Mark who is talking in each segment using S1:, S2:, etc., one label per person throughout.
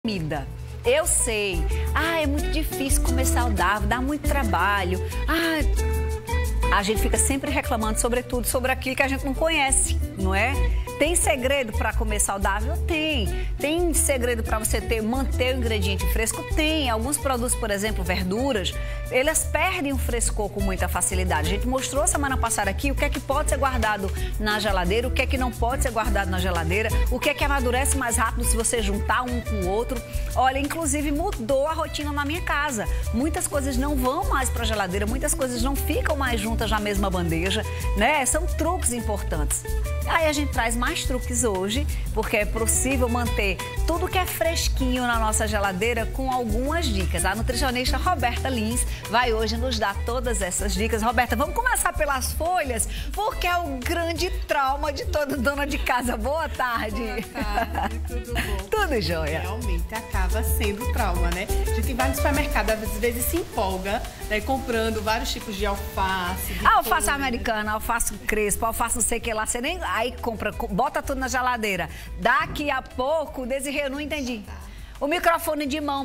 S1: Comida. Eu sei. É muito difícil comer saudável, dá muito trabalho. A gente fica sempre reclamando, sobretudo, sobre aquilo que a gente não conhece, não é? Tem segredo para comer saudável? Tem. Tem segredo para você manter o ingrediente fresco? Tem. Alguns produtos, por exemplo, verduras, elas perdem o frescor com muita facilidade. A gente mostrou semana passada aqui o que é que pode ser guardado na geladeira, o que é que não pode ser guardado na geladeira, o que é que amadurece mais rápido se você juntar um com o outro. Olha, inclusive mudou a rotina na minha casa. Muitas coisas não vão mais para a geladeira, muitas coisas não ficam mais juntas na mesma bandeja, né? São truques importantes. Aí a gente traz mais truques hoje, porque é possível manter tudo que é fresquinho na nossa geladeira com algumas dicas. A nutricionista Roberta Lins vai hoje nos dar todas essas dicas. Roberta, vamos começar pelas folhas, porque é o grande trauma de toda dona de casa. Boa tarde.
S2: Boa tarde, tudo bom?
S1: Tudo jóia.
S2: Realmente acaba sendo trauma, né? A gente vai no supermercado, às vezes se empolga, né, comprando vários tipos de alface.
S1: Alface americana, alface crespa, alface não sei o que lá, você nem... Aí compra, bota tudo na geladeira. Daqui a pouco, Desirê, eu não entendi. O microfone de mão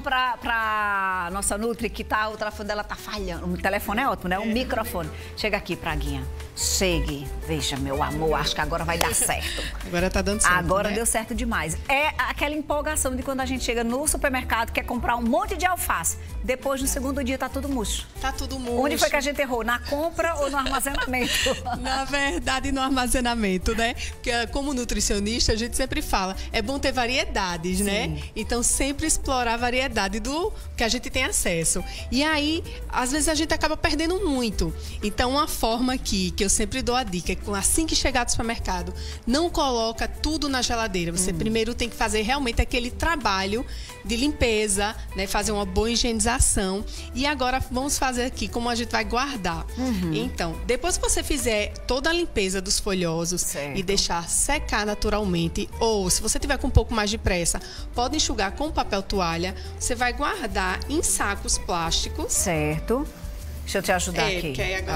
S1: pra nossa Nutri, que tá, o telefone dela tá falhando. O telefone é ótimo, né? O microfone. Chega aqui, Praguinha. Chegue. Veja, meu amor, acho que agora vai dar certo.
S2: Agora tá dando certo,
S1: agora,
S2: né?
S1: Deu certo demais. É aquela empolgação de quando a gente chega no supermercado, quer comprar um monte de alface. Depois, no segundo dia, tá tudo murcho.
S2: Tá tudo murcho.
S1: Onde foi que a gente errou? Na compra ou no armazenamento?
S2: Na verdade, no armazenamento, né? Porque como nutricionista, a gente sempre fala, é bom ter variedades, né? Então, sempre explorar a variedade do que a gente tem acesso. E aí, às vezes, a gente acaba perdendo muito. Então, uma forma aqui, que eu sempre dou a dica, é assim que chegar do supermercado, não coloca tudo na geladeira. Você primeiro tem que fazer realmente aquele trabalho de limpeza, né? Fazer uma boa higienização. E agora, vamos fazer aqui como a gente vai guardar. Então, depois que você fizer toda a limpeza dos folhosos e deixar secar naturalmente, ou se você tiver com um pouco mais de pressa, pode enxugar com papel toalha. Você vai guardar em sacos plásticos.
S1: Certo. Deixa eu te ajudar aqui.
S2: Que aí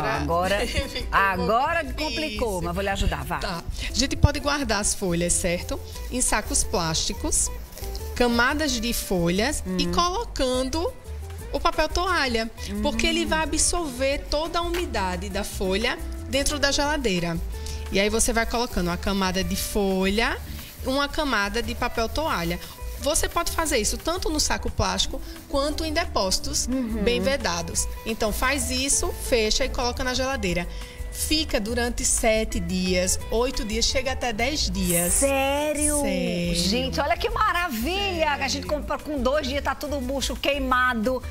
S1: agora complicou,
S2: isso.
S1: Mas vou lhe ajudar, vá.
S2: Tá. A gente pode guardar as folhas, certo? Em sacos plásticos, camadas de folhas e colocando o papel toalha, porque ele vai absorver toda a umidade da folha dentro da geladeira. E aí você vai colocando uma camada de folha, uma camada de papel toalha. Você pode fazer isso tanto no saco plástico quanto em depósitos bem vedados. Então faz isso, fecha e coloca na geladeira. Fica durante 7 dias, 8 dias, chega até 10 dias.
S1: Sério?
S2: Sério.
S1: Gente, olha que maravilha!
S2: Sério.
S1: A gente compra com 2 dias, tá tudo murcho, queimado.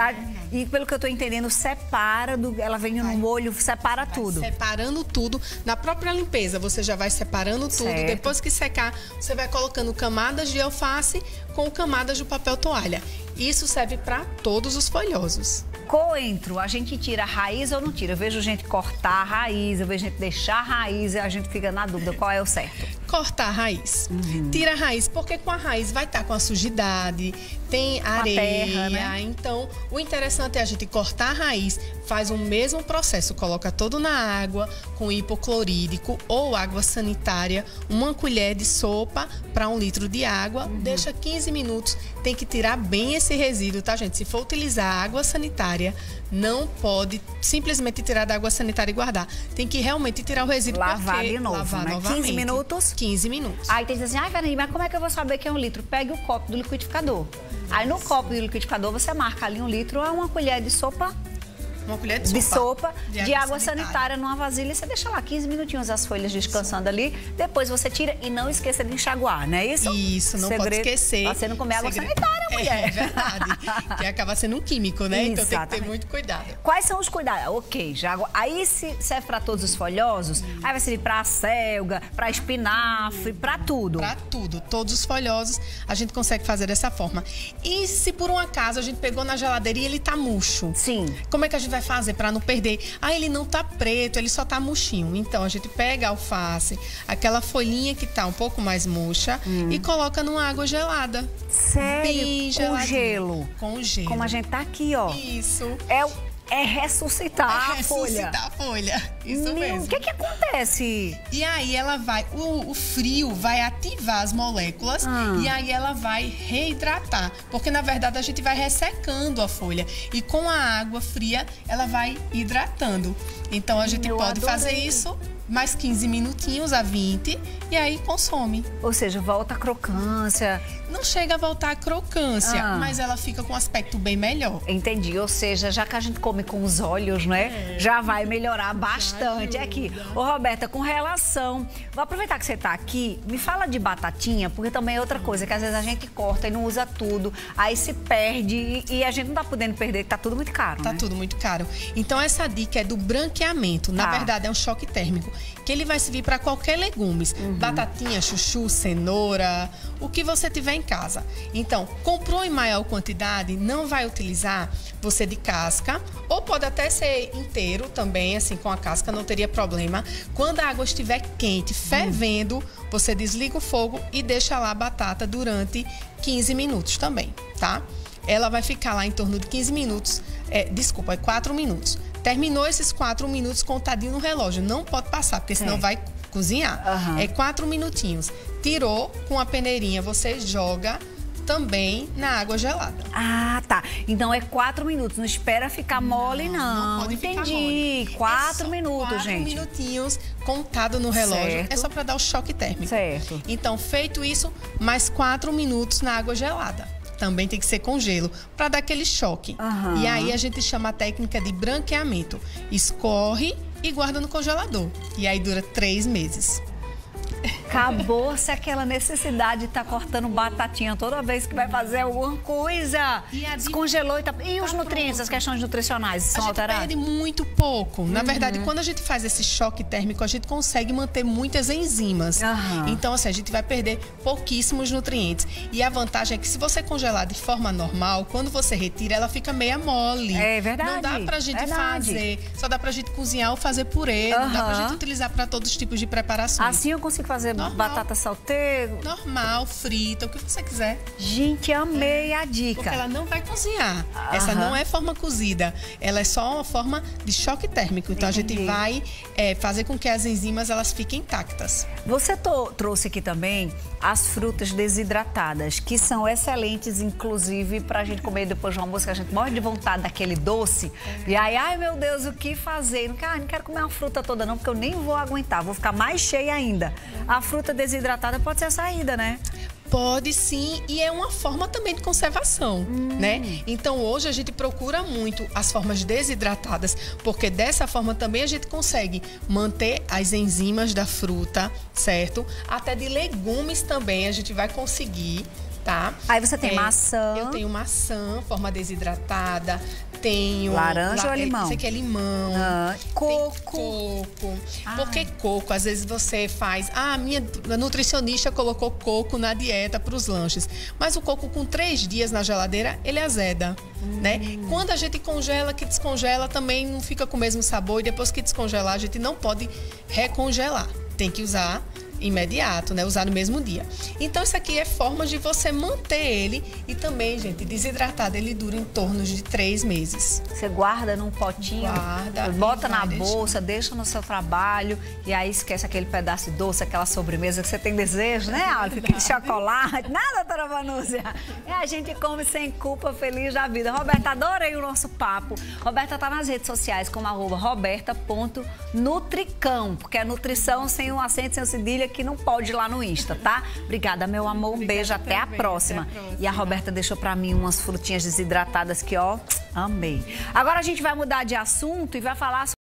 S1: E pelo que eu tô entendendo, separa, ela vem no molho, separa tudo.
S2: Separando tudo. Na própria limpeza, você já vai separando tudo.
S1: Certo.
S2: Depois que secar, você vai colocando camadas de alface com camadas de papel toalha. Isso serve para todos os folhosos.
S1: Coentro, a gente tira a raiz ou não tira? Eu vejo gente cortar a raiz, eu vejo gente deixar a raiz e a gente fica na dúvida qual é o certo.
S2: Cortar a raiz. Tira a raiz, porque com a raiz vai estar com a sujidade, tem areia,
S1: terra, né?
S2: Então, o interessante é a gente cortar a raiz, faz o mesmo processo, coloca todo na água com hipoclorídrico ou água sanitária, 1 colher de sopa para 1 litro de água, deixa 15 minutos, tem que tirar bem esse resíduo, tá, gente? Se for utilizar água sanitária, não pode simplesmente tirar da água sanitária e guardar. Tem que realmente tirar o resíduo.
S1: Lavar de novo,
S2: lavar
S1: né?
S2: novamente.
S1: 15 minutos?
S2: 15 minutos.
S1: Aí tem que dizer assim, Fernanda, mas como é que eu vou saber que é 1 litro? Pegue o copo do liquidificador. Aí no copo do liquidificador você marca ali 1 litro a 1 colher de sopa.
S2: 1 colher de sopa
S1: de água sanitária numa vasilha. Você deixa lá 15 minutinhos as folhas descansando ali. Depois você tira e não esqueça de enxaguar, não é isso?
S2: Isso, não pode esquecer.
S1: Você não comer água sanitária, mulher.
S2: É verdade. Que acaba sendo um químico, né? Então tem que ter muito cuidado.
S1: Quais são os cuidados? Ok, já. Aí se serve para todos os folhosos, aí vai servir para acelga, para espinafre, para tudo.
S2: Para tudo. Todos os folhosos a gente consegue fazer dessa forma. E se por um acaso a gente pegou na geladeira e ele tá murcho?
S1: Sim.
S2: Como é que a gente vai fazer para não perder? Ele não tá preto, ele só tá murchinho. Então a gente pega a alface, aquela folhinha que tá um pouco mais murcha e coloca numa água gelada.
S1: Sério?
S2: Bem
S1: com gelo?
S2: Com gelo.
S1: Como a gente tá aqui, ó.
S2: Isso.
S1: É ressuscitar a folha.
S2: Ressuscitar a folha. Isso mesmo.
S1: O que acontece?
S2: E aí ela vai, o frio vai ativar as moléculas e aí ela vai reidratar. Porque na verdade a gente vai ressecando a folha. E com a água fria ela vai hidratando. Então a gente pode fazer isso mais 15 minutinhos a 20 e aí consome.
S1: Ou seja, volta a crocância.
S2: Não chega a voltar a crocância, mas ela fica com um aspecto bem melhor.
S1: Entendi. Ou seja, já que a gente come com os olhos, né? Já vai melhorar bastante. Aqui. Ô, Roberta, com relação... Vou aproveitar que você tá aqui, me fala de batatinha, porque também é outra coisa, que às vezes a gente corta e não usa tudo, aí se perde e a gente não tá podendo perder, que tá tudo muito caro,
S2: Tá
S1: né?
S2: tudo muito caro. Então essa dica é do branqueamento. Na verdade, é um choque térmico, que ele vai servir para qualquer legumes. Batatinha, chuchu, cenoura, o que você tiver em casa. Então, comprou em maior quantidade, não vai utilizar você de casca, ou pode até ser inteiro também, assim, com a casca, não teria problema. Quando a água estiver quente, fervendo, você desliga o fogo e deixa lá a batata durante 15 minutos também, tá? Ela vai ficar lá em torno de 15 minutos, 4 minutos. Terminou esses 4 minutos contadinho no relógio, não pode passar, porque senão vai cozinhar. É 4 minutinhos. Tirou, com a peneirinha você joga também na água gelada.
S1: Ah, tá. Então é 4 minutos, não espera ficar mole, não.
S2: Não pode
S1: Entendi.
S2: ficar mole.
S1: 4 minutos, gente.
S2: 4 minutinhos contado no relógio.
S1: Certo.
S2: É só para dar o choque térmico.
S1: Certo.
S2: Então, feito isso, mais 4 minutos na água gelada. Também tem que ser com gelo, para dar aquele choque. E aí a gente chama a técnica de branqueamento. Escorre e guarda no congelador. E aí dura 3 meses.
S1: Acabou-se aquela necessidade de estar cortando batatinha toda vez que vai fazer alguma coisa. Descongelou e tá... E os nutrientes, as questões nutricionais são alteradas?
S2: A gente perde muito pouco. Na verdade, quando a gente faz esse choque térmico, a gente consegue manter muitas enzimas. Então, assim, a gente vai perder pouquíssimos nutrientes. E a vantagem é que se você congelar de forma normal, quando você retira, ela fica meia mole.
S1: É verdade.
S2: Não dá pra gente fazer. Só dá pra gente cozinhar ou fazer purê. Não dá pra gente utilizar pra todos os tipos de preparações.
S1: Assim eu consigo fazer batata saltê?
S2: Normal, frita, o que você quiser.
S1: Gente, amei a dica.
S2: Porque ela não vai cozinhar. Essa não é forma cozida. Ela é só uma forma de choque térmico. Então, a gente vai fazer com que as enzimas elas fiquem intactas.
S1: Você trouxe aqui também as frutas desidratadas, que são excelentes, inclusive, pra gente comer depois do almoço, que a gente morre de vontade daquele doce. E aí, ai meu Deus, o que fazer? Não quero comer uma fruta toda não, porque eu nem vou aguentar, vou ficar mais cheia ainda. A fruta desidratada pode ser a saída, né?
S2: Pode sim, e é uma forma também de conservação, né? Então hoje a gente procura muito as formas desidratadas, porque dessa forma também a gente consegue manter as enzimas da fruta, certo? Até de legumes também a gente vai conseguir, tá?
S1: Aí você tem maçã.
S2: Eu tenho maçã, forma desidratada. Tenho
S1: laranja ou limão?
S2: Isso aqui é limão.
S1: Coco.
S2: Porque coco, às vezes você faz... minha nutricionista colocou coco na dieta para os lanches. Mas o coco com 3 dias na geladeira, ele azeda, né? Quando a gente congela, que descongela, também não fica com o mesmo sabor. E depois que descongelar, a gente não pode recongelar. Tem que usar imediato, né? Usar no mesmo dia. Então, isso aqui é forma de você manter ele e também, gente, desidratado, ele dura em torno de 3 meses.
S1: Você guarda num potinho, bota na bolsa, deixa no seu trabalho e aí esquece aquele pedaço de doce, aquela sobremesa que você tem desejo, né, Alfa? Aquele chocolate, nada, doutora Vanúzia. E a gente come sem culpa, feliz da vida. Roberta, adorei o nosso papo. Roberta tá nas redes sociais como @roberta.nutricão, porque é nutrição sem um acento, sem o cedilha, que não pode ir lá no Insta, tá? Obrigada, meu amor. Um beijo, até a próxima. E a Roberta deixou pra mim umas frutinhas desidratadas que, ó, amei. Agora a gente vai mudar de assunto e vai falar